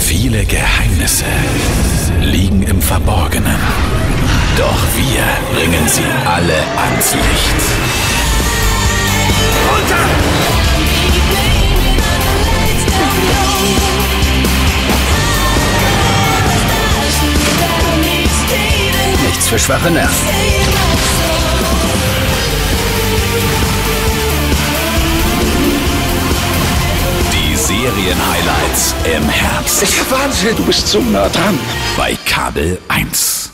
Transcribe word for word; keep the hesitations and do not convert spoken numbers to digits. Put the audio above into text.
Viele Geheimnisse liegen im Verborgenen. Doch wir bringen sie alle ans Licht. Runter! Nichts für schwache Nerven. Die Serien-Highlights im Herbst. Ist ja Wahnsinn, du bist so nah dran. Bei Kabel eins.